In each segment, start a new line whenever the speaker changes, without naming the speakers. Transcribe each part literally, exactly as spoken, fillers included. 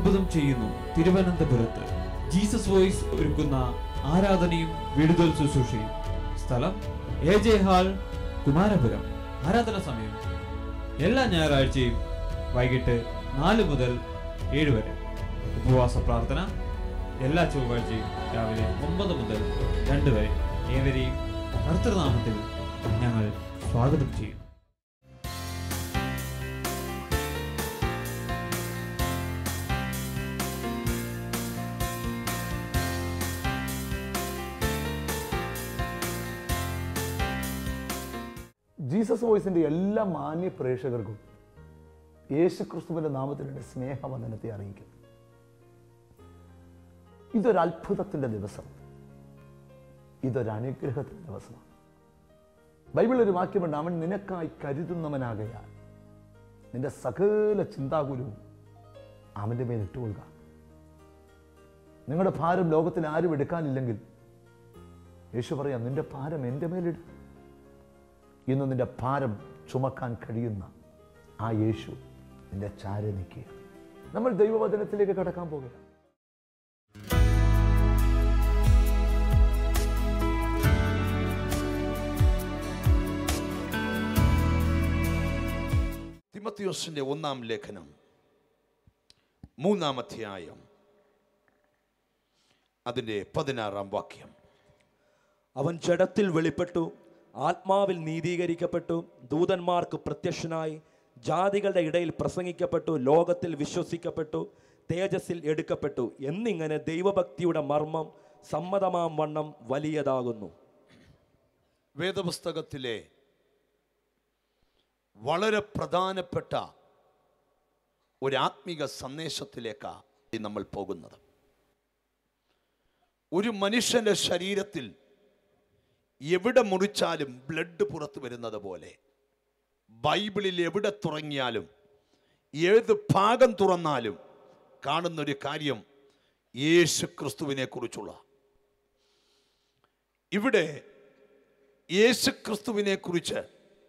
അത്ഭുതം ചെയ്യുന്നു തിരുവനന്തപുരത്ത്. ജീസസ് വോയിസ് ഒരുക്കുന്ന ആരാധനയും വിടുതൽ ശുശ്രൂഷയും. സ്ഥലം എ ജെ ഹാൾ, കുമാരപുരം. ആരാധന സമയം എല്ലാ ഞായറാഴ്ചയും വൈകിട്ട് നാല് മുതൽ ഏഴ് വരെ. ഉപവാസ പ്രാർത്ഥന എല്ലാ ചൊവ്വാഴ്ചയും രാവിലെ ഒമ്പത് മുതൽ രണ്ട് വരെ. ഏവരെയും കർത്തൃനാമത്തിൽ ഞങ്ങൾ സ്വാഗതം ചെയ്യുന്നു.
ജീസസ് വോയിസിൻ്റെ എല്ലാ മാന്യ പ്രേക്ഷകർക്കും യേശു ക്രിസ്തുവിൻ്റെ നാമത്തിൽ എൻ്റെ സ്നേഹവന്ദനത്തെ അറിയിക്കുന്നു. ഇതൊരു അത്ഭുതത്തിൻ്റെ ദിവസം, ഇതൊരു അനുഗ്രഹത്തിൻ്റെ ദിവസമാണ്. ബൈബിളിൽ ഒരു വാക്യമുണ്ട്, അവൻ നിനക്കായി കരുതുന്നവനാകയാൽ നിന്റെ സകല ചിന്താകുലവും അവൻ്റെ മേൽ ഇട്ടുകൊള്ളുക. നിങ്ങളുടെ ഭാരം ലോകത്തിൽ ആരും എടുക്കാനില്ലെങ്കിൽ യേശു പറയാം, നിന്റെ ഭാരം എൻ്റെ മേലിടുക. ഇന്ന് നിന്റെ ഭാരം ചുമക്കാൻ കഴിയുന്ന ആ യേശു നിന്റെ ചാരെ നിൽക്കുക. നമ്മൾ ദൈവവചനത്തിലേക്ക് കടക്കാൻ പോകുക.
തിമോഥെയോസിന്റെ ഒന്നാം ലേഖനം മൂന്നാം അധ്യായം അതിൻ്റെ പതിനാറാം വാക്യം.
അവൻ ജഡത്തിൽ വെളിപ്പെട്ടു, ആത്മാവിൽ നീതീകരിക്കപ്പെട്ടു, ദൂതന്മാർക്ക് പ്രത്യക്ഷനായി, ജാതികളുടെ ഇടയിൽ പ്രസംഗിക്കപ്പെട്ടു, ലോകത്തിൽ വിശ്വസിക്കപ്പെട്ടു, തേജസ്സിൽ എടുക്കപ്പെട്ടു എന്നിങ്ങനെ ദൈവഭക്തിയുടെ മർമ്മം സമ്മതമാം വണ്ണം വലിയതാകുന്നു.
വേദപുസ്തകത്തിലെ വളരെ പ്രധാനപ്പെട്ട ഒരു ആത്മീക സന്ദേശത്തിലേക്കാണ് നമ്മൾ പോകുന്നത്. ഒരു മനുഷ്യന്റെ ശരീരത്തിൽ എവിടെ മുറിച്ചാലും ബ്ലഡ് പുറത്തു വരുന്നത് പോലെ ബൈബിളിൽ എവിടെ തുറങ്ങിയാലും ഏത് ഭാഗം തുറന്നാലും കാണുന്നൊരു കാര്യം യേശു ക്രിസ്തുവിനെ കുറിച്ചുള്ള. ഇവിടെ യേശു ക്രിസ്തുവിനെ കുറിച്ച്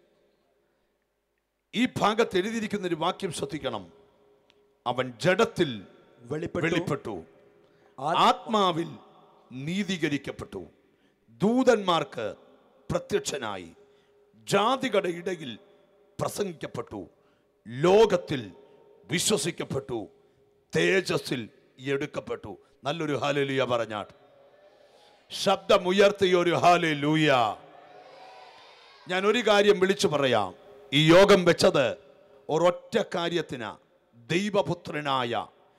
ഈ ഭാഗത്ത് എഴുതിയിരിക്കുന്ന ഒരു വാക്യം ശ്രദ്ധിക്കണം. അവൻ ജഡത്തിൽ വെളിപ്പെട്ടു, ആത്മാവിൽ നീതീകരിക്കപ്പെട്ടു, ദൂതന്മാർക്ക് പ്രത്യക്ഷനായി, ജാതികളുടെ ഇടയിൽ പ്രസംഗിക്കപ്പെട്ടു, ലോകത്തിൽ വിശ്വസിക്കപ്പെട്ടു, തേജസ്സിൽ എടുക്കപ്പെട്ടു. നല്ലൊരു ഹല്ലേലൂയ പറഞ്ഞാട്ട്, ശബ്ദമുയർത്തിയൊരു ഹല്ലേലൂയ. ഞാൻ ഒരു കാര്യം വിളിച്ചു പറയാം. ഈ യോഗം വെച്ചത് ഒരൊറ്റ കാര്യത്തിന്, ദൈവപുത്രനായ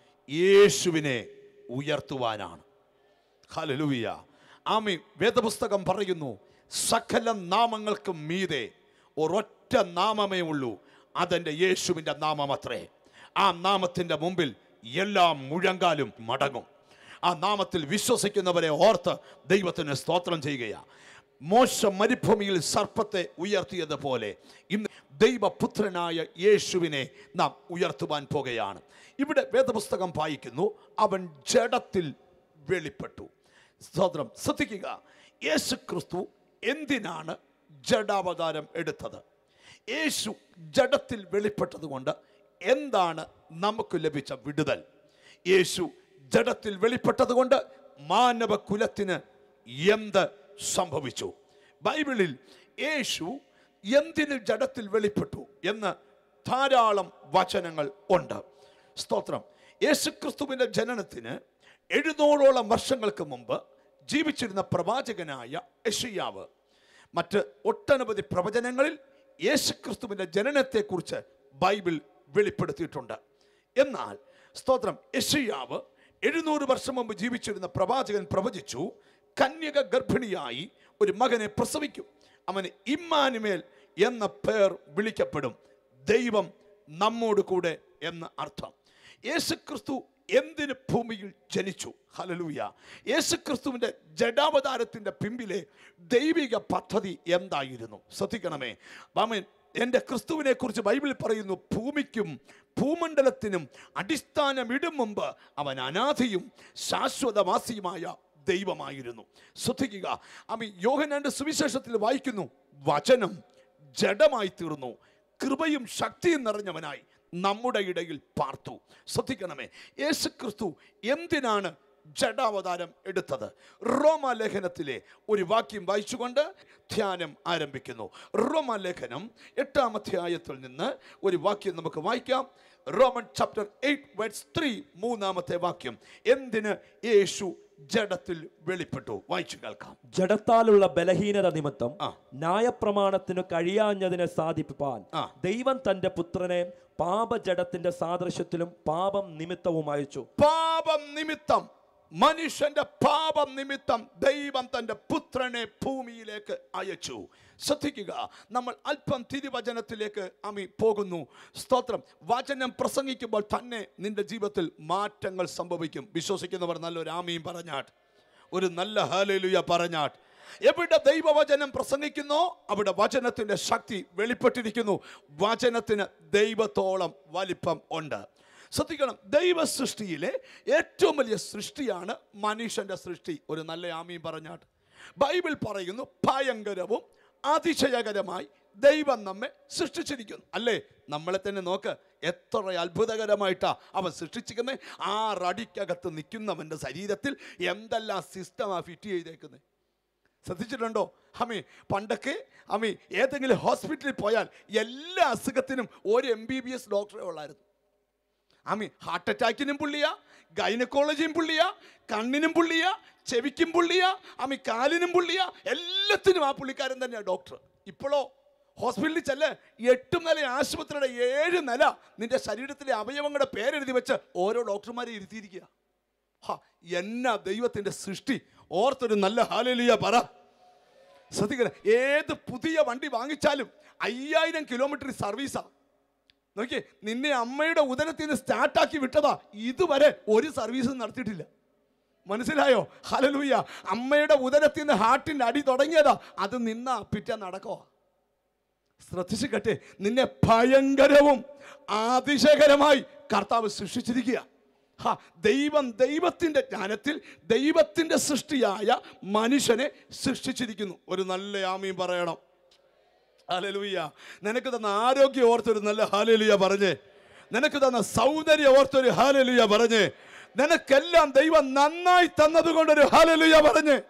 യേശുവിനെ ഉയർത്തുവാനാണ്. ഹല്ലേലൂയ. ആമേൻ. വേദപുസ്തകം പറയുന്നു, സകല നാമങ്ങൾക്കും മീതെ ഒരൊറ്റ നാമമേ ഉള്ളൂ, അതെൻ്റെ യേശുവിൻ്റെ നാമമത്രേ. ആ നാമത്തിൻ്റെ മുമ്പിൽ എല്ലാ മുഴങ്കാലും മടങ്ങും. ആ നാമത്തിൽ വിശ്വസിക്കുന്നവരെ ഓർത്ത് ദൈവത്തിന് സ്തോത്രം ചെയ്യുകയാണ്. മോശ മരുഭൂമിയിൽ സർപ്പത്തെ ഉയർത്തിയതുപോലെ ഇന്ന് ദൈവപുത്രനായ യേശുവിനെ നാം ഉയർത്തുവാൻ പോകുകയാണ്. ഇവിടെ വേദപുസ്തകം വായിക്കുന്നു, അവൻ ജഡത്തിൽ വെളിപ്പെട്ടു. സ്തോത്രം. ശ്രദ്ധിക്കുക, യേശു ക്രിസ്തു എന്തിനാണ് ജഡാവതാരം എടുത്തത്? യേശു ജഡത്തിൽ വെളിപ്പെട്ടത് കൊണ്ട് എന്താണ് നമുക്ക് ലഭിച്ച വിടുതൽ? യേശു ജഡത്തിൽ വെളിപ്പെട്ടത് കൊണ്ട് മാനവ കുലത്തിന് എന്ത് സംഭവിച്ചു? ബൈബിളിൽ യേശു എന്തിന് ജഡത്തിൽ വെളിപ്പെട്ടു എന്ന് ധാരാളം വചനങ്ങൾ ഉണ്ട്. സ്തോത്രം. യേശു ക്രിസ്തുവിൻ്റെ ജനനത്തിന് എഴുന്നൂറോളം വർഷങ്ങൾക്ക് മുമ്പ് ജീവിച്ചിരുന്ന പ്രവാചകനായ യെശയ്യാവ് മറ്റ് ഒട്ടനവധി പ്രവചനങ്ങളിൽ യേശു ക്രിസ്തുവിൻ്റെ ജനനത്തെക്കുറിച്ച് ബൈബിൾ വെളിപ്പെടുത്തിയിട്ടുണ്ട്. എന്നാൽ സ്തോത്രം, യെശയ്യാവ് എഴുന്നൂറ് വർഷം മുമ്പ് ജീവിച്ചിരുന്ന പ്രവാചകൻ പ്രവചിച്ചു, കന്യക ഗർഭിണിയായി ഒരു മകനെ പ്രസവിക്കും, അവന് ഇമ്മാനുവേൽ എന്ന പേർ വിളിക്കപ്പെടും, ദൈവം നമ്മോട് കൂടെ എന്ന അർത്ഥം. യേശുക്രിസ്തു എന്തിന് ഭൂമിയിൽ ജനിച്ചു? ഹല്ലേലൂയ. യേശുക്രിസ്തുവിൻ്റെ ജഡാവതാരത്തിൻ്റെ പിമ്പിലെ ദൈവിക പദ്ധതി എന്തായിരുന്നു? ശ്രദ്ധിക്കണമേ. ആമേൻ. എൻ്റെ ക്രിസ്തുവിനെ കുറിച്ച് ബൈബിളിൽ പറയുന്നു, ഭൂമിക്കും ഭൂമണ്ഡലത്തിനും അടിസ്ഥാനമിടും മുമ്പ് അവൻ അനാദിയും ശാശ്വതവാസിയുമായ ദൈവമായിരുന്നു. ശ്രദ്ധിക്കുക. ആമേൻ. യോഹന്നാന്റെ സുവിശേഷത്തിൽ വായിക്കുന്നു, വചനം ജഡമായി തീർന്നു, കൃപയും ശക്തിയും നിറഞ്ഞവനായി നമ്മുടെ ഇടയിൽ പാർത്തു. ശ്രദ്ധിക്കണമേ, യേശു ക്രിസ്തു എന്തിനാണ് ജഡാവതാരം എടുത്തത്? റോമാലേഖനത്തിലെ ഒരു വാക്യം വായിച്ചുകൊണ്ട് ധ്യാനം ആരംഭിക്കുന്നു. റോമാലേഖനം എട്ടാം അധ്യായത്തിൽ നിന്ന് ഒരു വാക്യം നമുക്ക് വായിക്കാം. Roman chapter eight verse three, മൂന്നാമത്തെ വാക്യം. എന്തിന് യേശു ജഡത്തിൽ വെളിപ്പെട്ടു? വായിച്ചു കേൾക്കാം.
ജഡത്താലുള്ള ബലഹീനത നിമിത്തം ന്യായപ്രമാണത്തിന് കഴിയാഞ്ഞതിനെ സാധിപ്പാൻ ദൈവം തന്റെ പുത്രനെ പാപജഡത്തിന്റെ സാദൃശ്യത്തിലും പാപം നിമിത്തവും അയച്ചു.
പാപം നിമിത്തം, മനുഷ്യന്റെ പാപം നിമിത്തം ദൈവം തന്റെ പുത്രനെ ഭൂമിയിലേക്ക് അയച്ചു. ശ്രദ്ധിക്കുക, നമ്മൾ അല്പം തിരുവചനത്തിലേക്ക് അമി പോകുന്നു. സ്തോത്രം. വചനം പ്രസംഗിക്കുമ്പോൾ തന്നെ നിന്റെ ജീവിതത്തിൽ മാറ്റങ്ങൾ സംഭവിക്കും. വിശ്വസിക്കുന്നവർ നല്ലൊരു ആമീൻ പറഞ്ഞാട്ട്, ഒരു നല്ല ഹല്ലേലൂയ പറഞ്ഞാട്ട്. എവിടെ ദൈവവചനം പ്രസംഗിക്കുന്നോ അവിടെ വചനത്തിന്റെ ശക്തി വെളിപ്പെട്ടിരിക്കുന്നു. വചനത്തിന് ദൈവത്തോളം വലിപ്പം ഉണ്ട്. ശ്രദ്ധിക്കണം, ദൈവ സൃഷ്ടിയിലെ ഏറ്റവും വലിയ സൃഷ്ടിയാണ് മനുഷ്യന്റെ സൃഷ്ടി. ഒരു നല്ല ആമീൻ പറഞ്ഞാട്ട്. ബൈബിൾ പറയുന്നു, ഭയങ്കരവും അതിശയകരമായി ദൈവം നമ്മെ സൃഷ്ടിച്ചിരിക്കുന്നു. അല്ലേ? നമ്മളെ തന്നെ നോക്ക്, എത്ര അത്ഭുതകരമായിട്ടാ അവൻ സൃഷ്ടിച്ചിരിക്കുന്നത്. ആറടിക്കകത്ത് നിൽക്കുന്നവൻ്റെ ശരീരത്തിൽ എന്തെല്ലാം സിസ്റ്റമാണ് ഫിറ്റ് ചെയ്തേക്കുന്നത്. ശ്രദ്ധിച്ചിട്ടുണ്ടോ? അമ്മി പണ്ടൊക്കെ അമ്മി ഏതെങ്കിലും ഹോസ്പിറ്റലിൽ പോയാൽ എല്ലാ അസുഖത്തിനും ഒരു എം ബി ബി എസ് ഡോക്ടറെ ഉള്ളായിരുന്നു. അമ്മി ഹാർട്ട് അറ്റാക്കിനും പുള്ളിയാ, ഗൈനക്കോളജിയും പുള്ളിയാ, കണ്ണിനും പുള്ളിയാ, ചെവിക്കും പുള്ളിയാ, അമ്മി കാലിനും പുള്ളിയാ, എല്ലാത്തിനും ആ പുള്ളിക്കാരൻ തന്നെയാണ് ഡോക്ടർ. ഇപ്പോഴോ ഹോസ്പിറ്റലിൽ ചെല്ല്, എട്ട് നില ആശുപത്രിയുടെ ഏഴ് നില നിന്റെ ശരീരത്തിലെ അവയവങ്ങളുടെ പേരെഴുതി വെച്ച് ഓരോ ഡോക്ടർമാരെ ഇരുത്തിയിരിക്കുക. ഹാ, എന്നാ ദൈവത്തിൻ്റെ സൃഷ്ടി! ഓർത്തൊരു നല്ല ഹല്ലേലൂയ പറ. ശ്രദ്ധിക്കണം, ഏത് പുതിയ വണ്ടി വാങ്ങിച്ചാലും അയ്യായിരം കിലോമീറ്റർ സർവീസാ. നോക്കിയേ, നിന്നെ അമ്മയുടെ ഉദരത്തിൽ നിന്ന് സ്റ്റാർട്ടാക്കി വിട്ടതാ, ഇതുവരെ ഒരു സർവീസും നടത്തിയിട്ടില്ല. മനസ്സിലായോ? ഹല്ലേലൂയ. അമ്മയുടെ ഉദരത്തിൽ നിന്ന് ഹാർട്ടിൻ്റെ അടി തുടങ്ങിയതാ, അത് നിന്നാ പിറ്റേ നടക്കോ. ശ്രദ്ധിച്ചു കേട്ടെ, നിന്നെ ഭയങ്കരവും അതിശയകരമായി കർത്താവ് സൃഷ്ടിച്ചിരിക്കുക. ഹാ, ദൈവം ദൈവത്തിൻ്റെ ജ്ഞാനത്തിൽ ദൈവത്തിൻ്റെ സൃഷ്ടിയായ മനുഷ്യനെ സൃഷ്ടിച്ചിരിക്കുന്നു. ഒരു നല്ല ആമീൻ പറയണം. ഹല്ലേലൂയ. നിനക്ക് തന്ന ആരോഗ്യം ഓർത്തൊരു നല്ല ഹല്ലേലൂയ പറഞ്ഞേ. നിനക്ക് തന്ന സൗന്ദര്യം ഓർത്തൊരു ഹല്ലേലൂയ പറഞ്ഞേ. നിനക്കെല്ലാം ദൈവം നന്നായി തന്നതുകൊണ്ടൊരു ഹല്ലേലൂയ പറഞ്ഞേ.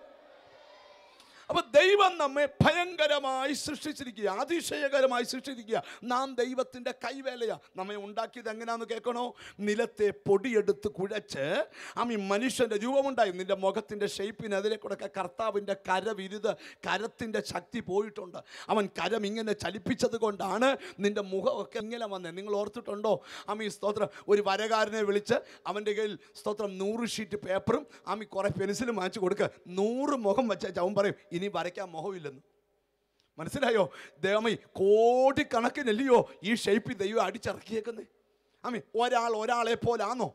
അപ്പൊ ദൈവം നമ്മെ ഭയങ്കരമായി സൃഷ്ടിച്ചിരിക്കുക, അതിശയകരമായി സൃഷ്ടിച്ചിരിക്കുക. നാം ദൈവത്തിൻ്റെ കൈവേലയാ. നമ്മെ ഉണ്ടാക്കിയത് എങ്ങനെയാന്ന് കേൾക്കണോ? നിലത്തെ പൊടിയെടുത്ത് കുഴച്ച് അമ്മി മനുഷ്യൻ്റെ രൂപമുണ്ടായി. നിന്റെ മുഖത്തിൻ്റെ ഷേപ്പിനെതിരെ കൂടെ കർത്താവിൻ്റെ കരവിരുത്, കരത്തിൻ്റെ ശക്തി പോയിട്ടുണ്ട്. അവൻ കരം ഇങ്ങനെ ചലിപ്പിച്ചത് കൊണ്ടാണ് നിന്റെ മുഖമൊക്കെ ഇങ്ങനെ വന്നത്. നിങ്ങൾ ഓർത്തിട്ടുണ്ടോ? അമ്മി സ്തോത്രം, ഒരു വരകാരനെ വിളിച്ച് അവൻ്റെ കയ്യിൽ സ്തോത്രം നൂറ് ഷീറ്റ് പേപ്പറും അമ്മി കുറേ പെൻസിലും വാങ്ങിച്ചു കൊടുക്കുക. നൂറ് മുഖം വെച്ചാൽ അവൻ പറയും ഇനി വരയ്ക്കാൻ മോഹമില്ലെന്ന്. മനസ്സിലായോ? ദൈവമേ, കോടിക്കണക്കിനല്ലയോ ഈ ഷേപ്പിൽ ദൈവം അടിച്ചിറക്കിയേക്കുന്നേ. അമ്മേ, ഒരാൾ ഒരാളെ പോലാണോ?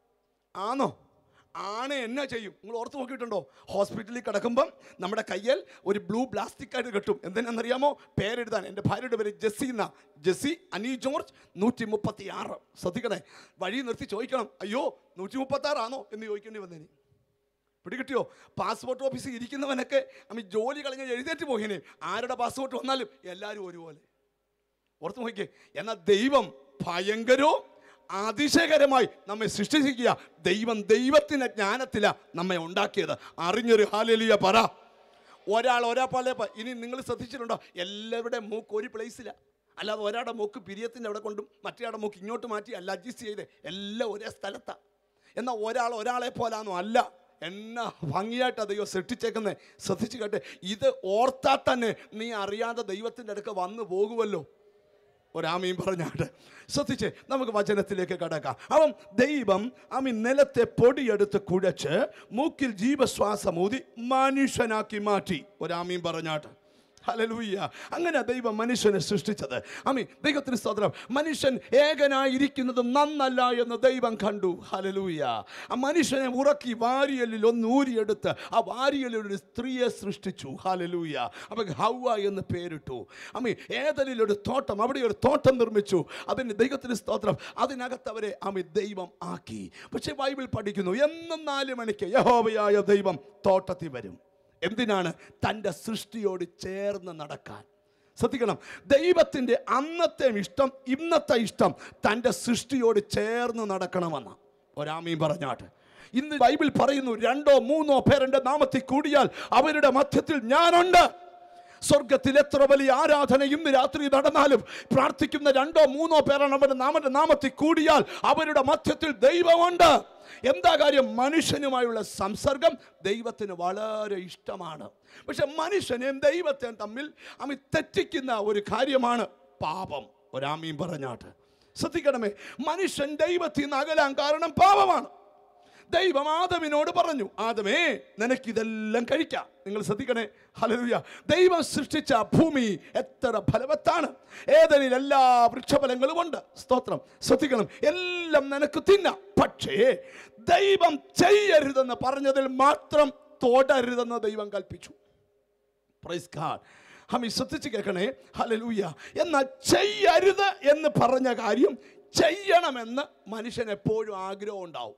ആണോ? ആണ് എന്നാ ചെയ്യും? നിങ്ങൾ ഓർത്ത് നോക്കിയിട്ടുണ്ടോ? ഹോസ്പിറ്റലിൽ കിടക്കുമ്പം നമ്മുടെ കയ്യിൽ ഒരു ബ്ലൂ പ്ലാസ്റ്റിക് ആയിട്ട് കെട്ടും. എന്തിനാണെന്നറിയാമോ? പേരെഴുതാൻ. എൻ്റെ ഭാര്യയുടെ പേര് ജെസ്സി എന്നാ. ജെസ്സി അനി ജോർജ് നൂറ്റി മുപ്പത്തി ആറ്. ശ്രദ്ധിക്കണേ, വഴി നിർത്തി ചോദിക്കണം, അയ്യോ നൂറ്റി മുപ്പത്തി ആറാണോ എന്ന് ചോദിക്കേണ്ടി വന്നേനി. പിടികിട്ടിയോ? പാസ്പോർട്ട് ഓഫീസിൽ ഇരിക്കുന്നവനൊക്കെ അമ്മ ജോലി കളഞ്ഞ് എഴുന്നേറ്റ് പോയിനെ. ആരുടെ പാസ്പോർട്ട് വന്നാലും എല്ലാവരും ഒരുപോലെ. ഓർത്ത് നോക്കിയേ. എന്നാൽ ദൈവം ഭയങ്കരവും അതിശയകരമായി നമ്മെ സൃഷ്ടിച്ചിരിക്കുക. ദൈവം ദൈവത്തിൻ്റെ ജ്ഞാനത്തിലാണ് നമ്മെ ഉണ്ടാക്കിയത്. അറിഞ്ഞൊരു ഹല്ലേലൂയ പറ. ഒരാൾ ഒരാ പോലെ. ഇനി നിങ്ങൾ ശ്രദ്ധിച്ചിട്ടുണ്ടോ? എല്ലാവരുടെയും മൂക്ക് ഒരു പ്ലേസിലാണ്. അല്ലാതെ ഒരാളുടെ മൂക്ക് പിരിയത്തിൻ്റെ അവിടെ കൊണ്ടും മറ്റേയാളുടെ മൂക്ക് ഇങ്ങോട്ട് മാറ്റി അല്ല അഡ്ജസ്റ്റ് ചെയ്ത്, എല്ലാം ഒരേ സ്ഥലത്താണ്. എന്നാൽ ഒരാൾ ഒരാളെ പോലാണോ? അല്ല. എന്നാ ഭംഗിയായിട്ടാണ് ദൈവം സൃഷ്ടിച്ചേക്കുന്നത്. ശ്രദ്ധിച്ച് കേട്ടെ, ഇത് ഓർത്താൽ തന്നെ നീ അറിയാതെ ദൈവത്തിൻ്റെ അടുക്ക വന്നു പോകുമല്ലോ. ഒരാമീൻ പറഞ്ഞാട്ട്. ശ്രദ്ധിച്ച് നമുക്ക് വചനത്തിലേക്ക് കടക്കാം. അവൻ ദൈവം അമി നിലത്തെ പൊടിയെടുത്ത് കുഴച്ച് മൂക്കിൽ ജീവശ്വാസം ഊതി മനുഷ്യനാക്കി മാറ്റി. ഒരാമീൻ പറഞ്ഞാട്ട്. ഹല്ലേലൂയ. അങ്ങനെ ദൈവം മനുഷ്യനെ സൃഷ്ടിച്ചത്. ആമീൻ. ദൈവത്തിന് സ്തോത്രം. മനുഷ്യൻ ഏകനായിരിക്കുന്നതും നന്നല്ല എന്ന് ദൈവം കണ്ടു. ഹല്ലേലൂയ. ആ മനുഷ്യനെ ഉറക്കി വാരിയലിൽ ഒന്ന് ഊരിയെടുത്ത് ആ വാരിയലിൽ ഒരു സ്ത്രീയെ സൃഷ്ടിച്ചു. ഹല്ലേലൂയ. അവർക്ക് ഹവ്വ എന്ന് പേരിട്ടു. ആമീൻ. ഏദനിലൊരു തോട്ടം, അവിടെ ഒരു തോട്ടം നിർമ്മിച്ചു. അതിന് ദൈവത്തിന് സ്തോത്രം. അതിനകത്ത് അവരെ ആമീൻ ദൈവം ആക്കി. പക്ഷേ ബൈബിൾ പഠിക്കുന്നു, എന്നും നാല് മണിക്ക് യഹോവയായ ദൈവം തോട്ടത്തിൽ വരും. എന്തിനാണ്? തൻ്റെ സൃഷ്ടിയോട് ചേർന്ന് നടക്കാൻ. ശ്രദ്ധിക്കണം, ദൈവത്തിൻ്റെ അന്നത്തെ ഇഷ്ടം ഇന്നത്തെ ഇഷ്ടം തൻ്റെ സൃഷ്ടിയോട് ചേർന്ന് നടക്കണമെന്ന് ഒരാമീൻ പറഞ്ഞാട്ട്. ഇന്ന് ബൈബിൾ പറയുന്നു, രണ്ടോ മൂന്നോ പേരുടെ നാമത്തിൽ കൂടിയാൽ അവരുടെ മധ്യത്തിൽ ഞാനുണ്ട്. സ്വർഗത്തിൽ എത്ര വലിയ ആരാധന ഇന്ന് രാത്രി നടന്നാലും പ്രാർത്ഥിക്കുന്ന രണ്ടോ മൂന്നോ പേരാണ് അവരുടെ നാമന്റെ നാമത്തിൽ കൂടിയാൽ അവരുടെ മധ്യത്തിൽ ദൈവമുണ്ട്. എന്താ കാര്യം? മനുഷ്യനുമായുള്ള സംസർഗം ദൈവത്തിന് വളരെ ഇഷ്ടമാണ്. പക്ഷെ മനുഷ്യനെയും ദൈവത്തെയും തമ്മിൽ അമ്മ തെറ്റിക്കുന്ന ഒരു കാര്യമാണ് പാപം. ഒരാമീൻ പറഞ്ഞാട്ട്. ശ്രദ്ധിക്കണമേ, മനുഷ്യൻ ദൈവത്തിൽ നിന്ന് അകലാൻ കാരണം പാപമാണ്. ദൈവം ആദമിനോട് പറഞ്ഞു, ആദമേ നിനക്കിതെല്ലാം കഴിക്കാം. നിങ്ങൾ ശ്രദ്ധിക്കണേ, ഹല്ലേലൂയ. ദൈവം സൃഷ്ടിച്ച ഭൂമി എത്ര ഫലവത്താണ്. ഏദനിൽ എല്ലാ വൃക്ഷഫലങ്ങളും ഉണ്ട്. സ്തോത്രം. ശ്രദ്ധിക്കണം, എല്ലാം നിനക്ക് തിന്നാം. പക്ഷേ ദൈവം ചെയ്യരുതെന്ന് പറഞ്ഞതിൽ മാത്രം തൊടരുതെന്ന് ദൈവം കൽപ്പിച്ചു. Praise God. ഹമി ശ്രദ്ധിച്ച് കേൾക്കണേ, ഹല്ലേലൂയ. എന്നാൽ ചെയ്യരുത് എന്ന് പറഞ്ഞ കാര്യം ചെയ്യണമെന്ന് മനുഷ്യൻ എപ്പോഴും ആഗ്രഹം ഉണ്ടാവും.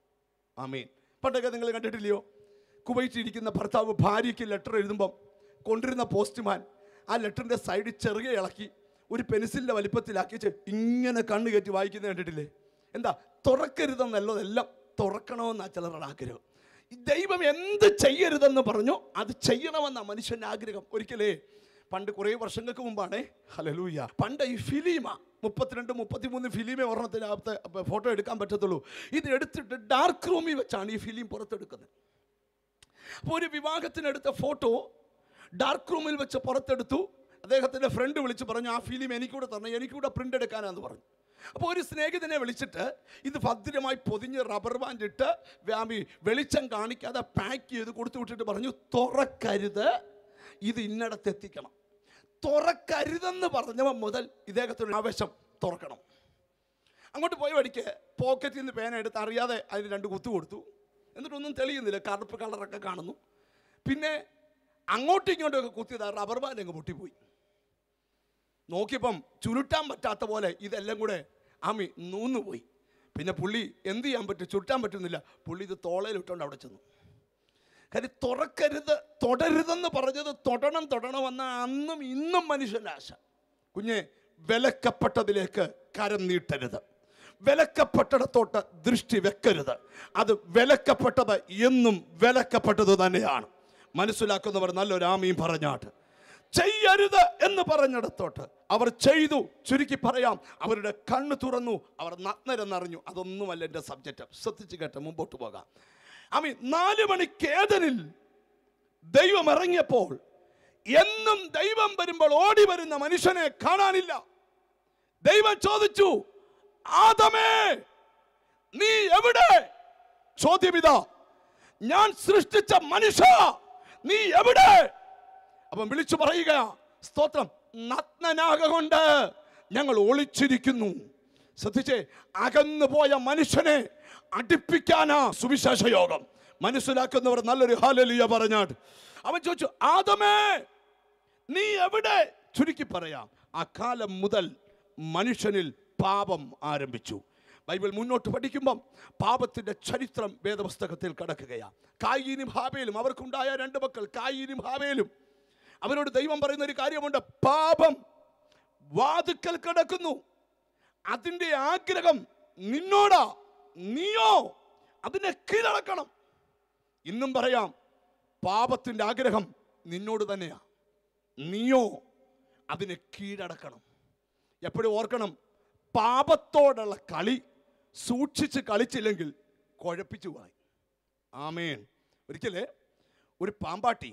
ആമീൻ. പണ്ടൊക്കെ നിങ്ങൾ കണ്ടിട്ടില്ലയോ, കുവൈറ്റിരിക്കുന്ന ഭർത്താവ് ഭാര്യയ്ക്ക് ലെറ്റർ എഴുതുമ്പം കൊണ്ടിരുന്ന പോസ്റ്റ്മാൻ ആ ലെറ്ററിൻ്റെ സൈഡിൽ ചെറുകെ ഇളക്കി ഒരു പെൻസിലിൻ്റെ വലിപ്പത്തിലാക്കി ഇങ്ങനെ കണ്ണ് കയറ്റി വായിക്കുന്നത് കണ്ടിട്ടില്ലേ? എന്താ? തുറക്കരുതെന്നല്ലതെല്ലാം തുറക്കണമെന്നാണ് ചിലരുടെ ആഗ്രഹം. ദൈവം എന്ത് ചെയ്യരുതെന്ന് പറഞ്ഞോ അത് ചെയ്യണമെന്നാണ് മനുഷ്യൻ്റെ ആഗ്രഹം. ഒരിക്കലേ പണ്ട് കുറേ വർഷങ്ങൾക്ക് മുമ്പാണ്, ഹല്ലേലൂയ, പണ്ട് ഈ ഫിലിമ മുപ്പത്തിരണ്ട് മുപ്പത്തിമൂന്ന് ഫിലിമേ ഒരെണ്ണത്തിനകത്ത് ഫോട്ടോ എടുക്കാൻ പറ്റത്തുള്ളൂ. ഇത് എടുത്തിട്ട് ഡാർക്ക് റൂമിൽ വെച്ചാണ് ഈ ഫിലിം പുറത്തെടുക്കുന്നത്. അപ്പോൾ ഒരു വിവാഹത്തിനെടുത്ത ഫോട്ടോ ഡാർക്ക് റൂമിൽ വെച്ച് പുറത്തെടുത്തു. അദ്ദേഹത്തിൻ്റെ ഫ്രണ്ട് വിളിച്ച് പറഞ്ഞു, ആ ഫിലിം എനിക്കൂടെ തരണം, എനിക്കൂടെ പ്രിൻ്റ് എടുക്കാനാന്ന് പറഞ്ഞു. അപ്പോൾ ഒരു സ്നേഹിതനെ വിളിച്ചിട്ട് ഇത് ഭദ്രമായി പൊതിഞ്ഞ് റബ്ബർ ബാൻഡ് ഇട്ട് വ്യാമി വെളിച്ചം കാണിക്കാതെ പാക്ക് ചെയ്ത് കൊടുത്തു വിട്ടിട്ട് പറഞ്ഞു, തുറക്കരുത്, ഇത് ഇന്നടത്തെത്തിക്കണം. തുറക്കരുതെന്ന് പറഞ്ഞവ മുതൽ ഇദ്ദേഹത്തിന് ആവേശം തുറക്കണം. അങ്ങോട്ട് പോയി വടിക്ക് പോക്കറ്റിൽ നിന്ന് പേന എടുത്ത് അറിയാതെ അതിന് രണ്ട് കുത്തു കൊടുത്തു. എന്നിട്ടൊന്നും തെളിയുന്നില്ല, കറുപ്പ് കളറൊക്കെ കാണുന്നു. പിന്നെ അങ്ങോട്ടും ഇങ്ങോട്ടും ഒക്കെ കുത്തിയത് റബ്ബർ ബാൻഡ് അങ്ങ് പൊട്ടിപ്പോയി. നോക്കിയപ്പം ചുരുട്ടാൻ പറ്റാത്ത പോലെ ഇതെല്ലാം കൂടെ ആമി നൂന്നുപോയി. പിന്നെ പുള്ളി എന്ത് ചെയ്യാൻ പറ്റും? ചുരുട്ടാൻ പറ്റുന്നില്ല. പുള്ളി ഇത് തോളയിലിട്ടുകൊണ്ട് അവിടെ ചെന്നു. കാര്യം തുറക്കരുത്, തൊടരുതെന്ന് പറഞ്ഞത് തൊടണം തൊടണമെന്ന അന്നും ഇന്നും മനുഷ്യൻ്റെ ആശ. കുഞ്ഞെ, വിലക്കപ്പെട്ടതിലേക്ക് കരം നീട്ടരുത്, വിലക്കപ്പെട്ടിടത്തോട്ട് ദൃഷ്ടി വെക്കരുത്. അത് വിലക്കപ്പെട്ടത് എന്നും വിലക്കപ്പെട്ടത് തന്നെയാണ്. മനസ്സിലാക്കുന്നവർ നല്ലൊരു ആമീൻ പറഞ്ഞാട്ട്. ചെയ്യരുത് എന്ന് പറഞ്ഞിടത്തോട്ട് അവർ ചെയ്തു. ചുരുക്കി പറയാം, അവരുടെ കണ്ണ് തുറന്നു, അവർ നഗ്നരെന്നറിഞ്ഞു. അതൊന്നുമല്ല എൻ്റെ സബ്ജക്റ്റ്. ശ്രദ്ധിച്ച് കേട്ട് മുമ്പോട്ട് പോകാം. ആമീൻ. നാല് മണിക്ക് ഏദനിൽ ദൈവം ഇറങ്ങിയപ്പോൾ എന്നും ദൈവം വരുമ്പോൾ ഓടി വരുന്ന മനുഷ്യനെ കാണാനില്ല. ദൈവം ചോദിച്ചു, ആദമേ നീ എവിടെ? ചോദ്യമിതാ, ഞാൻ സൃഷ്ടിച്ച മനുഷ്യ നീ എവിടെ? അപ്പം വിളിച്ചു പറയുക, സ്തോത്രം, നഗ്നനാകൊണ്ട് ഞങ്ങൾ ഒളിച്ചിരിക്കുന്നു. ശ്രദ്ധിച്ചേ, അകന്നു പോയ മനുഷ്യനെ അടുപ്പിക്കാനാ സുവിശേഷ യോഗം. മനസ്സിലാക്കുന്നവർ നല്ലൊരു ഹല്ലേലൂയ പറഞ്ഞാട്ട്. അവൻ ചോദിച്ചു, ആദമേ നീ എവിടെ? ചുരുക്കി പറയാം, അക്കാലം മുതൽ മനുഷ്യനിൽ പാപം ആരംഭിച്ചു. ബൈബിൾ മുന്നോട്ട് പഠിക്കുമ്പം പാപത്തിൻ്റെ ചരിത്രം വേദപുസ്തകത്തിൽ കിടക്കുകയാണ്. കായീനും ഹാബേലും, അവർക്കുണ്ടായ രണ്ട് മക്കൾ കായീനും ഹാബേലും. അവരോട് ദൈവം പറയുന്ന ഒരു കാര്യമുണ്ട്, പാപം വാതുക്കൽ കിടക്കുന്നു, അതിൻ്റെ ആഗ്രഹം നിന്നോടാ, നീയോ അതിനെ കീഴടക്കണം. ഇന്നും പറയാം, പാപത്തിൻ്റെ ആഗ്രഹം നിന്നോട് തന്നെയാ, നീയോ അതിനെ കീഴടക്കണം. എപ്പോഴും ഓർക്കണം, പാപത്തോടുള്ള കളി സൂക്ഷിച്ച് കളിച്ചില്ലെങ്കിൽ കുഴപ്പിച്ചു പോയി. ആമേൻ. ഒരിക്കലേ ഒരു പാമ്പാട്ടി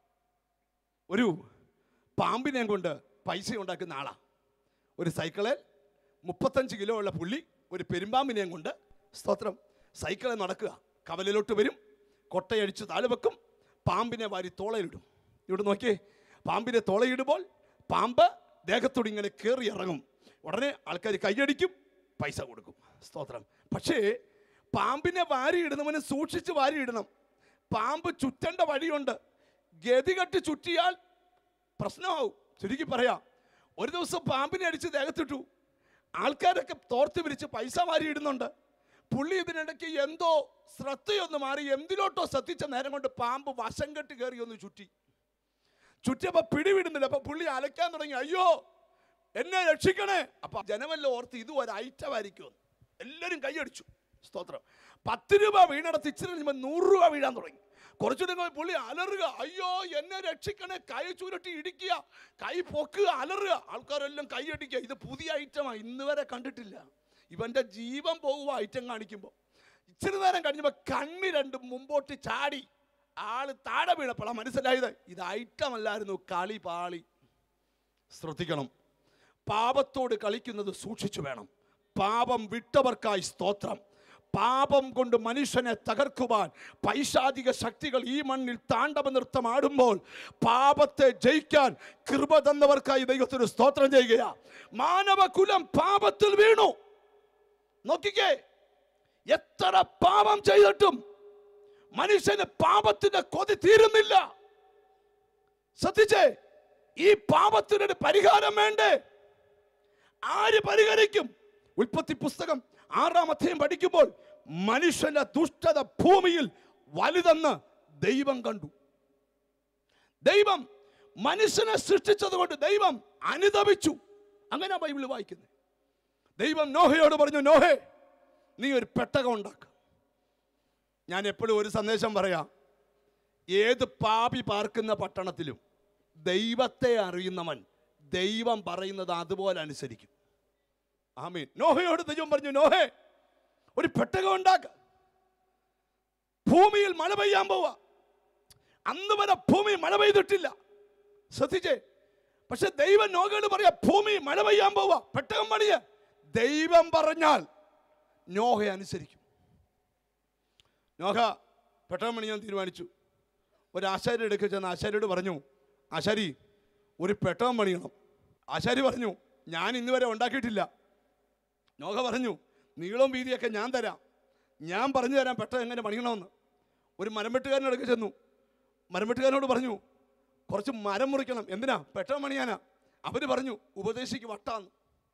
ഒരു പാമ്പിനെ കൊണ്ട് പൈസ ഉണ്ടാക്കുന്ന ആളാണ്. ഒരു സൈക്കിളിൽ മുപ്പത്തഞ്ച് കിലോ ഉള്ള പുള്ളി ഒരു പെരുമ്പാമ്പിനെയും കൊണ്ട്, സ്തോത്രം, സൈക്കിളിൽ നടക്കുക. കവലിലോട്ട് വരും, കൊട്ടയടിച്ച് താഴെ വെക്കും, പാമ്പിനെ വാരി തോളയിലിടും. ഇവിടെ നോക്കിയേ, പാമ്പിനെ തോളയിടുമ്പോൾ പാമ്പ് ദേഹത്തോട് ഇങ്ങനെ കയറി ഇറങ്ങും. ഉടനെ ആൾക്കാർ കൈയടിക്കും, പൈസ കൊടുക്കും. സ്തോത്രം. പക്ഷേ പാമ്പിനെ വാരിയിടുന്നവന് സൂക്ഷിച്ച് വാരിയിടണം. പാമ്പ് ചുറ്റേണ്ട വഴിയുണ്ട്. ഗതികെട്ട് ചുറ്റിയാൽ പ്രശ്നമാവും. ചുരുക്കി പറയാം, ഒരു ദിവസം പാമ്പിനെ അടിച്ച് ദേഹത്തിട്ടു. ആൾക്കാരൊക്കെ തോർത്ത് വിരിച്ച് പൈസ വാരിയിടുന്നുണ്ട്. പുള്ളി ഇതിനിടയ്ക്ക് എന്തോ ശ്രദ്ധയൊന്ന് മാറി എന്തിലോട്ടോ ശ്രദ്ധിച്ച നേരം കൊണ്ട് പാമ്പ് വശം കെട്ട് കയറി ഒന്ന് ചുറ്റി. ചുറ്റിയപ്പോ പിടിവിടുന്നില്ല. അപ്പൊ പുള്ളി അലക്കാൻ തുടങ്ങി, അയ്യോ എന്നെ രക്ഷിക്കണേ. അപ്പൊ ജനമെല്ലാം ഓർത്ത് ഇത് ഒരു ഐറ്റം ആയിരിക്കും. എല്ലാവരും കൈയടിച്ചു. സ്തോത്രം. പത്ത് രൂപ വീണടത്ത് ഇച്ചിരി കഴിയുമ്പോൾ നൂറ് രൂപ വീഴാൻ തുടങ്ങി. കുറച്ചുകൂടെ പുള്ളി അലറുക, അയ്യോ എന്നെ രക്ഷിക്കണേ. കൈ ചുരുട്ടി ഇടിക്കുക, കൈ പൊക്കുക, അലറുക. ആൾക്കാരെല്ലാം കൈയടിക്കുക. ഇത് പുതിയ ഐറ്റമാണ്, ഇന്ന് വരെ കണ്ടിട്ടില്ല. ഇവന്റെ ജീവൻ പോകുക ഐറ്റം കാണിക്കുമ്പോൾ. ഇച്ചിരി നേരം കഴിഞ്ഞപ്പോൾ കണ്ണി രണ്ടും മുമ്പോട്ട് ചാടി ആള് താഴെ വീണപ്പോഴാണ് മനസ്സിലായത് ഇത് ഐറ്റം അല്ലായിരുന്നു, കളി പാളി. ശ്രദ്ധിക്കണം, പാപത്തോട് കളിക്കുന്നത് സൂക്ഷിച്ചു വേണം. പാപം വിട്ടവർക്കായി സ്തോത്രം. പാപം കൊണ്ട് മനുഷ്യനെ തകർക്കുവാൻ പൈശാചിക ശക്തികൾ ഈ മണ്ണിൽ താണ്ഡവ നൃത്തം ആടുമ്പോൾ പാപത്തെ ജയിക്കാൻ കൃപ തന്നവർക്കായി ദൈവത്തിന് സ്തോത്രം ചെയ്യുക. മാനവകുലം പാപത്തിൽ വീണു. നോക്കിക്കേ, എത്ര പാപം ചെയ്തിട്ടും മനുഷ്യന് പാപത്തിന്റെ കൊതി തീരുന്നില്ല. ശ്രദ്ധിച്ചേ, ഈ പാപത്തിനൊരു പരിഹാരം വേണ്ടേ? ആര് പരിഹരിക്കും? ഉൽപ്പത്തി പുസ്തകം ആറാം അധ്യായം പഠിക്കുമ്പോൾ മനുഷ്യന്റെ ദുഷ്ടത ഭൂമിയിൽ വലുതെന്ന് ദൈവം കണ്ടു. ദൈവം മനുഷ്യനെ സൃഷ്ടിച്ചത് കൊണ്ട് ദൈവം അനുതപിച്ചു. അങ്ങനെ ബൈബിൾ വായിക്കുന്നത്. ദൈവം നോഹയോട് പറഞ്ഞു, നോഹേ നീ ഒരു പെട്ടകം ഉണ്ടാക്കുക. ഞാൻ എപ്പോഴും ഒരു സന്ദേശം പറയാം, ഏത് പാപി പാർക്കുന്ന പട്ടണത്തിലും ദൈവത്തെ അറിയുന്നവൻ ദൈവം പറയുന്നത് അതുപോലെ അനുസരിക്കും. ആമീൻ. നോഹയോട് ദൈവം പറഞ്ഞു, നോഹേ ഒരു പെട്ടകം ഉണ്ടാക്ക. ഭൂമിയിൽ മഴ പെയ്യാൻ പോവാ. അന്ന് വരെ ഭൂമി മഴ പെയ്തിട്ടില്ല. ശ്രദ്ധിച്ചേ. പക്ഷെ ദൈവം നോഹയോട് പറയാ, ഭൂമി മഴ പെയ്യാൻ പോവാ, പെട്ടകം പണിയ. ദൈവം പറഞ്ഞാൽ നോഹ അനുസരിക്കും. നോഹ പെട്ടകം പണിയാൻ തീരുമാനിച്ചു. ഒരു ആശാരി എടുക്കുക ചെന്ന് ആശാരിയോട് പറഞ്ഞു, ആശാരി ഒരു പെട്ടകം പണിയണം. ആശാരി പറഞ്ഞു, ഞാൻ ഇന്ന് വരെ ഉണ്ടാക്കിയിട്ടില്ല. നോഹ പറഞ്ഞു, നീളവും വീതിയൊക്കെ ഞാൻ തരാം, ഞാൻ പറഞ്ഞു തരാം പെട്ടകം എങ്ങനെ പണിയണമെന്ന്. ഒരു മരം വെട്ടുകാരനെ എടുക്കുക ചെന്നു. മരം വെട്ടുകാരനോട് പറഞ്ഞു, കുറച്ച് മരം മുറിക്കണം. എന്തിനാ? പെട്ടകം പണിയാനാ. അവർ പറഞ്ഞു, ഉപദേശിക്ക് വട്ടാന്ന്.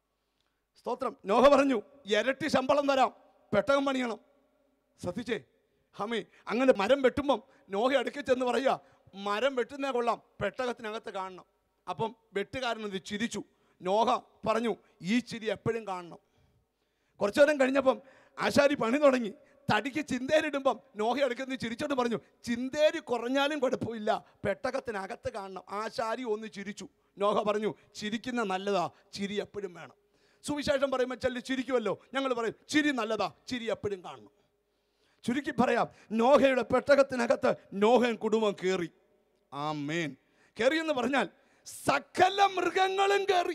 സ്തോത്രം. നോഹ പറഞ്ഞു, ഇരട്ടി ശമ്പളം തരാം, പെട്ടകം പണിയണം. ശ്രദ്ധിച്ചേ ഹമേ. അങ്ങനെ മരം വെട്ടുമ്പം നോഹ അടുക്കി ചെന്ന് പറയുക, മരം വെട്ടുന്നേ കൊള്ളാം, പെട്ടകത്തിനകത്ത് കാണണം. അപ്പം വെട്ടുകാരനത് ചിരിച്ചു. നോഹ പറഞ്ഞു, ഈ ചിരി എപ്പോഴും കാണണം. കുറച്ചു നേരം കഴിഞ്ഞപ്പം ആശാരി പണി തുടങ്ങി. തടിക്ക് ചിന്തേരിടുമ്പം നോഹ അടുക്കുന്ന ചിരിച്ചോണ്ട് പറഞ്ഞു, ചിന്തേരി കുറഞ്ഞാലും കുഴപ്പമില്ല, പെട്ടകത്തിനകത്ത് കാണണം. ആശാരി ഒന്ന് ചിരിച്ചു. നോഹ പറഞ്ഞു, ചിരിക്കുന്ന നല്ലതാ, ചിരി എപ്പോഴും വേണം. സുവിശേഷം പറയുമ്പോൾ ചെല്ലി ചിരിക്കുമല്ലോ, ഞങ്ങൾ പറയും ചിരി നല്ലതാ, ചിരി എപ്പോഴും കാണണം. ചുരുക്കി പറയാം, നോഹയുടെ പെട്ടകത്തിനകത്ത് നോഹൻ കുടുംബം കയറി. ആമേൻ. കയറിയെന്ന് പറഞ്ഞാൽ സകല മൃഗങ്ങളും കയറി.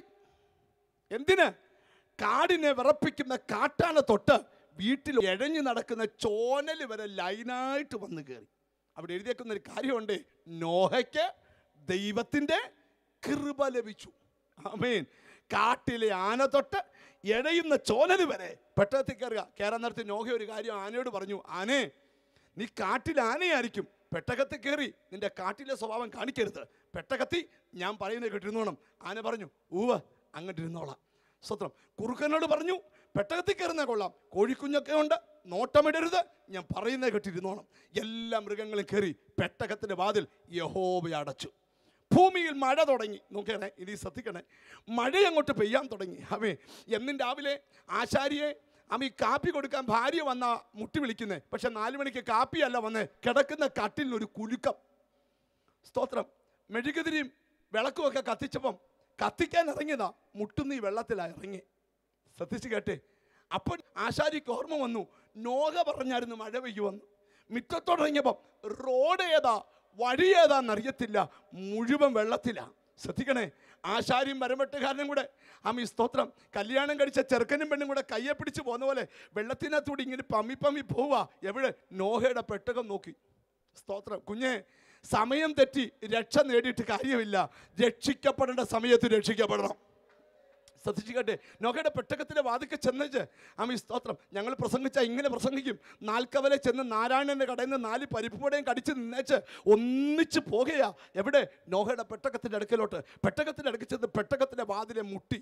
എന്തിന്? കാടിനെ വിറപ്പിക്കുന്ന കാട്ടാന തൊട്ട് വീട്ടിൽ എഴഞ്ഞു നടക്കുന്ന ചോനൽ വരെ ലൈനായിട്ട് വന്ന് കയറി. അവിടെ എഴുതിയേക്കുന്ന ഒരു കാര്യമുണ്ട്, നോഹയ്ക്ക് ദൈവത്തിൻ്റെ കൃപ ലഭിച്ചു. ആമേൻ. കാട്ടിലെ ആന തൊട്ട് എഴയുന്ന ചോനൽ വരെ പെട്ടകത്തിൽ കയറുക. കയറാൻ നേരത്തെ നോഹ ഒരു കാര്യം ആനയോട് പറഞ്ഞു, ആനേ നീ കാട്ടിൽ ആനയായിരിക്കും, പെട്ടകത്തിൽ കയറി നിന്റെ കാട്ടിലെ സ്വഭാവം കാണിക്കരുത്, പെട്ടകത്തി ഞാൻ പറയുന്നത് കേട്ടിരുന്നോണം. ആന പറഞ്ഞു, ഊവ് അങ്ങോട്ടിരുന്നോളാം. സ്വത്രം. കുറുക്കനോട് പറഞ്ഞു, പെട്ടകത്തിൽ കയറുന്ന കൊള്ളാം, കോഴിക്കുഞ്ഞൊക്കെ ഉണ്ട്, നോട്ടമിടരുത്, ഞാൻ പറയുന്നത് കേട്ടിരുന്നോണം. എല്ലാ മൃഗങ്ങളും കയറി പെട്ടകത്തിൻ്റെ വാതിൽ യഹോവ അടച്ചു. ഭൂമിയിൽ മഴ തുടങ്ങി. നോക്കണേ, ഇനി ശ്രദ്ധിക്കണേ, മഴ അങ്ങോട്ട് പെയ്യാൻ തുടങ്ങി. അവേ എന്നും രാവിലെ ആശാരിയെ അമ്മ കാപ്പി കൊടുക്കാൻ ഭാര്യ വന്ന മുട്ടി വിളിക്കുന്നേ. പക്ഷെ നാലു മണിക്ക് കാപ്പിയല്ല വന്നേ, കിടക്കുന്ന കട്ടിലിനൊരു കുലുക്കം. സ്തോത്രം. മെഴുകുതിരിയും വിളക്കുമൊക്കെ കത്തിച്ചപ്പം കത്തിക്കാൻ ഇറങ്ങിയതാ, മുട്ടുന്നീ വെള്ളത്തിലാണ് ഇറങ്ങി. ശ്രദ്ധിച്ച് കേട്ടെ. അപ്പോൾ ആശാരിക്ക് ഓർമ്മ വന്നു, നോഹ പറഞ്ഞായിരുന്നു മഴ പെയ്യുമെന്ന്. മുറ്റത്തോടിറങ്ങിയപ്പം റോഡ് ഏതാ വഴി ഏതാന്നറിയത്തില്ല, മുഴുവൻ വെള്ളത്തിലാണ്. ശ്രദ്ധിക്കണേ, ആശാരിയും മരംവെട്ടുകാരനും കൂടെ അമ്മി സ്തോത്രം കല്യാണം കഴിച്ച ചെറുക്കനും പെണ്ണും കൂടെ കയ്യെ പിടിച്ച് പോകുന്ന പോലെ വെള്ളത്തിനകത്തൂടി ഇങ്ങനെ പമ്മി പമ്മി പോവുക. എവിടെ? നോഹയുടെ പെട്ടകം നോക്കി. സ്തോത്രം. കുഞ്ഞെ, സമയം തെറ്റി രക്ഷ നേടിയിട്ട് കാര്യമില്ല, രക്ഷിക്കപ്പെടേണ്ട സമയത്ത് രക്ഷിക്കപ്പെടണം. ശ്രദ്ധിച്ചു കേട്ടെ. നോഹയുടെ പെട്ടകത്തിൻ്റെ വാതിക്കെ ചെന്നേച്ച് അമ്മി സ്തോത്രം. ഞങ്ങൾ പ്രസംഗിച്ചാൽ ഇങ്ങനെ പ്രസംഗിക്കും, നാൽക്കവലെ ചെന്ന് നാരായണൻ്റെ കടയിൽ നിന്ന് നാല് പരിപ്പുവടയും കടിച്ച് നിന്നേച്ച് ഒന്നിച്ച് പോകുകയാ. എവിടെ? നോഹയുടെ പെട്ടകത്തിൻ്റെ അടുക്കലോട്ട്. പെട്ടകത്തിൻ്റെ അടുക്കൽ ചെന്ന് പെട്ടകത്തിൻ്റെ വാതിലെ മുട്ടി.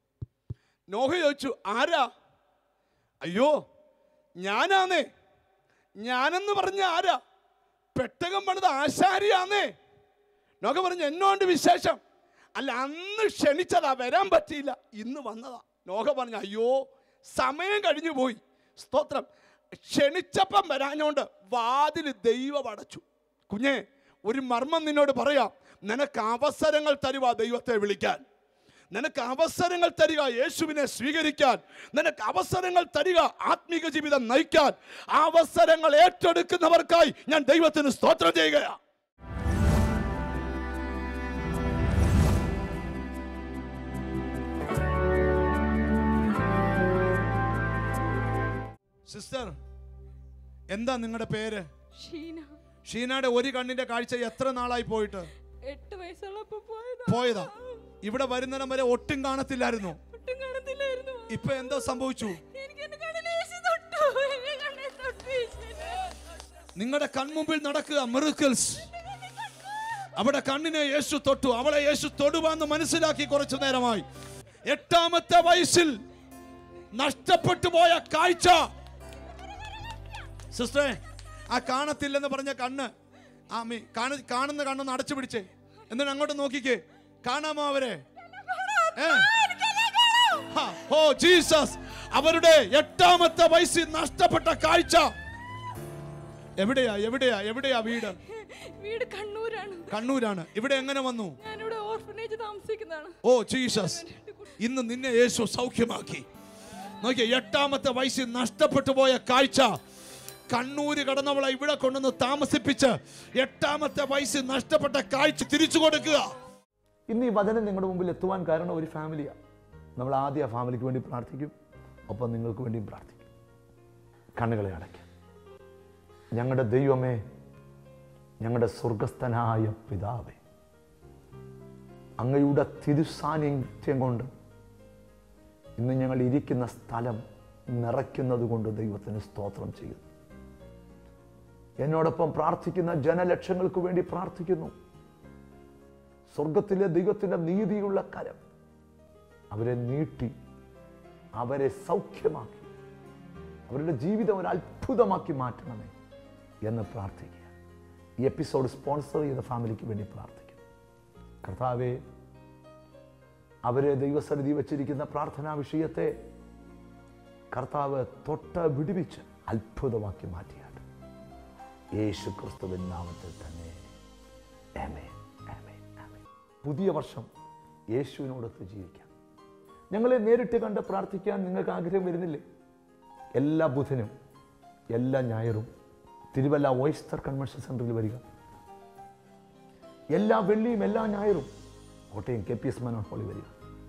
നോഹ ചോദിച്ചു, ആരാ? അയ്യോ ഞാനാന്നേ. ഞാനെന്ന് പറഞ്ഞ ആരാ? പെട്ടകം പണിത് ആശാരിയാന്നേ. നോഹ പറഞ്ഞു എന്നോണ്ട് വിശേഷം. അല്ല, അന്ന് ക്ഷണിച്ചതാ, വരാൻ പറ്റിയില്ല, ഇന്ന് വന്നതാ. നോഹ പറഞ്ഞു അയ്യോ സമയം കഴിഞ്ഞു പോയി. സ്തോത്രം. ക്ഷണിച്ചപ്പം വരാഞ്ഞോണ്ട് വാതിൽ ദൈവം അടച്ചു. കുഞ്ഞെ, ഒരു മർമ്മം നിന്നോട് പറയാം. നിനക്ക് അവസരങ്ങൾ തരുക ദൈവത്തെ വിളിക്കാൻ, നിനക്ക് അവസരങ്ങൾ തരിക യേശുവിനെ സ്വീകരിക്കാൻ, നിനക്ക് അവസരങ്ങൾ തരിക ആത്മീക ജീവിതം നയിക്കാൻ. അവസരങ്ങൾ ഏറ്റെടുക്കുന്നവർക്കായി ഞാൻ ദൈവത്തിന് സ്തോത്രം ചെയ്യുകയാണ്. സിസ്റ്റർ, എന്താ നിങ്ങളുടെ പേര്?
ഷീന.
ഷീനയുടെ ഒരു കണ്ണിന്റെ കാഴ്ച എത്ര നാളായി പോയിട്ട്?
എട്ട് വയസ്സുള്ളപ്പോ
പോയതാ. ഇവിടെ വരുന്നിടം വരെ ഒട്ടും കാണത്തില്ലായിരുന്നു. ഇപ്പൊ എന്താ സംഭവിച്ചു? നിങ്ങളുടെ കൺമുമ്പിൽ നടക്കുക മിറക്കിൾസ്. അവിടെ കണ്ണിനെ യേശു തൊട്ടു, അവളെ യേശു തൊടുവാന്ന് മനസ്സിലാക്കി. കുറച്ചു നേരമായി എട്ടാമത്തെ വയസ്സിൽ നഷ്ടപ്പെട്ടു പോയ കാഴ്ച. സിസ്റ്ററെ, ആ കാണത്തില്ലെന്ന് പറഞ്ഞ കണ്ണ്, ആ മീ കാണുന്ന കണ്ണൊന്ന് അടച്ചു പിടിച്ചേ, എന്നിട്ട് അങ്ങോട്ട് നോക്കിക്കേ. കാണാമോ അവരെ? ഓ ജീസസ്. അവരുടെ എട്ടാമത്തെ വയസ്സിൽ നഷ്ടപ്പെട്ട കാഴ്ച. എവിടെയാ എവിടെയാ എവിടെയാ വീട്?
വീട് കണ്ണൂരാണ്.
കണ്ണൂരാണ്. ഇവിടെ എങ്ങനെ വന്നു?
ഞാനിവിടെ ഓർഫനേജ് താമസിക്കുന്നതാണ്.
ഓ ജീസസ്, ഇന്ന് നിന്നെ യേശു സൗഖ്യമാക്കി. നോക്കിയേ, എട്ടാമത്തെ വയസ്സിൽ നഷ്ടപ്പെട്ടു പോയ കാഴ്ച. കണ്ണൂര് കടന്നവളെ ഇവിടെ കൊണ്ടുവന്ന് താമസിപ്പിച്ച് എട്ടാമത്തെ വയസ്സിൽ നഷ്ടപ്പെട്ട കാഴ്ച തിരിച്ചു കൊടുക്കുക.
ഇന്ന് ഈ വചനം നിങ്ങളുടെ മുമ്പിൽ എത്തുവാൻ കാരണം ഒരു ഫാമിലിയാണ്. നമ്മൾ ആദ്യം ആ ഫാമിലിക്ക് വേണ്ടി പ്രാർത്ഥിക്കും, ഒപ്പം നിങ്ങൾക്ക് വേണ്ടിയും പ്രാർത്ഥിക്കും. കണ്ണുകളെ അടയ്ക്കും. ഞങ്ങളുടെ ദൈവമേ, ഞങ്ങളുടെ സ്വർഗസ്ഥനായ പിതാവേ, അങ്ങയുടെ തിരുസാന്നിധ്യം കൊണ്ട് ഇന്ന് ഞങ്ങൾ ഇരിക്കുന്ന സ്ഥലം നിറയ്ക്കുന്നത് കൊണ്ട് ദൈവത്തിന് സ്തോത്രം ചെയ്യുന്നു. എന്നോടൊപ്പം പ്രാർത്ഥിക്കുന്ന ജനലക്ഷങ്ങൾക്ക് വേണ്ടി പ്രാർത്ഥിക്കുന്നു. സ്വർഗത്തിലെ ദൈവത്തിൻ്റെ നീതിയുള്ള കരം അവരെ നീട്ടി അവരെ സൗഖ്യമാക്കി അവരുടെ ജീവിതം ഒരു അത്ഭുതമാക്കി മാറ്റണമേ എന്ന് പ്രാർത്ഥിക്കുക. ഈ എപ്പിസോഡ് സ്പോൺസർ ചെയ്ത ഫാമിലിക്ക് വേണ്ടി പ്രാർത്ഥിക്കും. കർത്താവേ, അവരെ ദൈവസന്നിധി വച്ചിരിക്കുന്ന പ്രാർത്ഥനാ വിഷയത്തെ കർത്താവ് തൊട്ട് വിടുവിച്ച് അത്ഭുതമാക്കി മാറ്റിയാട്ടെ. യേശു ക്രിസ്തുവിൻ നാമത്തിൽ തന്നെ ആമേൻ, ആമേൻ, ആമേൻ. പുതിയ വർഷം യേശുവിനോടൊത്ത് ജീവിക്കാം. ഞങ്ങളെ നേരിട്ട് കണ്ട് പ്രാർത്ഥിക്കാൻ നിങ്ങൾക്ക് ആഗ്രഹം വരുന്നില്ലേ? എല്ലാ ബുധനും എല്ലാ ഞായറും തിരുവല്ല ഓയിസ്റ്റർ കൺവെൻഷൻ സെന്ററിൽ വരിക. എല്ലാ വെള്ളിയും എല്ലാ ഞായറും Kottayam K P S Manohar ഹോളി വരിക.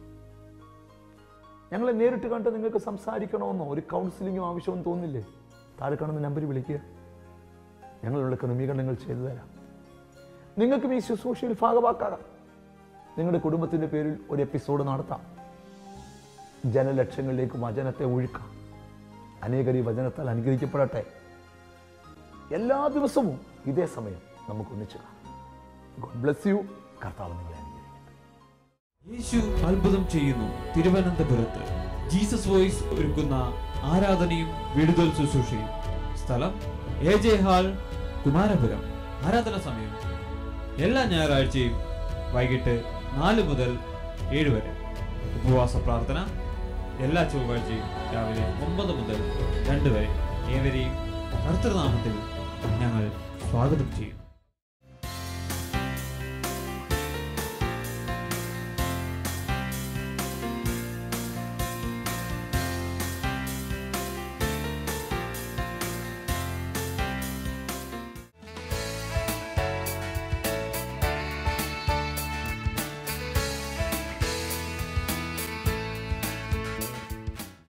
ഞങ്ങളെ നേരിട്ട് കണ്ട് നിങ്ങൾക്ക് സംസാരിക്കണമെന്നോ ഒരു കൗൺസിലിങ്ങോ ആവശ്യമെന്ന് തോന്നില്ലേ? താഴെ കാണുന്ന നമ്പറിൽ വിളിക്കുക. ഞങ്ങളുടെ ക്രമീകരണങ്ങൾ ചെയ്തു തരാം. നിങ്ങൾക്കും ഈ ശുശ്രൂഷയിൽ ഭാഗമാക്കാം. നിങ്ങളുടെ കുടുംബത്തിൻ്റെ പേരിൽ ഒരു എപ്പിസോഡ് നടത്താം. ജനലക്ഷങ്ങളിലേക്ക് വചനത്തെ ഒഴുക്കാം. അനേകർ ഈ വചനത്താൽ അനുഗ്രഹിക്കപ്പെടട്ടെ. എല്ലാ ദിവസവും ഇതേ സമയം നമുക്ക് ഒന്നിച്ചു കാണാം. God bless you. കർത്താവ് നിങ്ങളെ അനുഗ്രഹിക്കട്ടെ.
യേശു അത്ഭുതം ചെയ്യുന്നു. തിരുവനന്തപുരത്ത് ജീസസ് വോയിസ് ഒരുക്കുന്ന ആരാധനയും വിടുതൽ ശുശ്രൂഷയും. സ്ഥലം എ ജെ ഹാൾ, കുമാരപുരം. ആരാധന സമയം എല്ലാ ഞായറാഴ്ചയും വൈകിട്ട് നാല് മുതൽ ഏഴ് വരെ. ഉപവാസ പ്രാർത്ഥന എല്ലാ ചൊവ്വാഴ്ചയും രാവിലെ ഒമ്പത് മുതൽ രണ്ട് വരെ. ഏവരെയും കർത്തൃനാമത്തിൽ ഞങ്ങൾ സ്വാഗതം ചെയ്യും.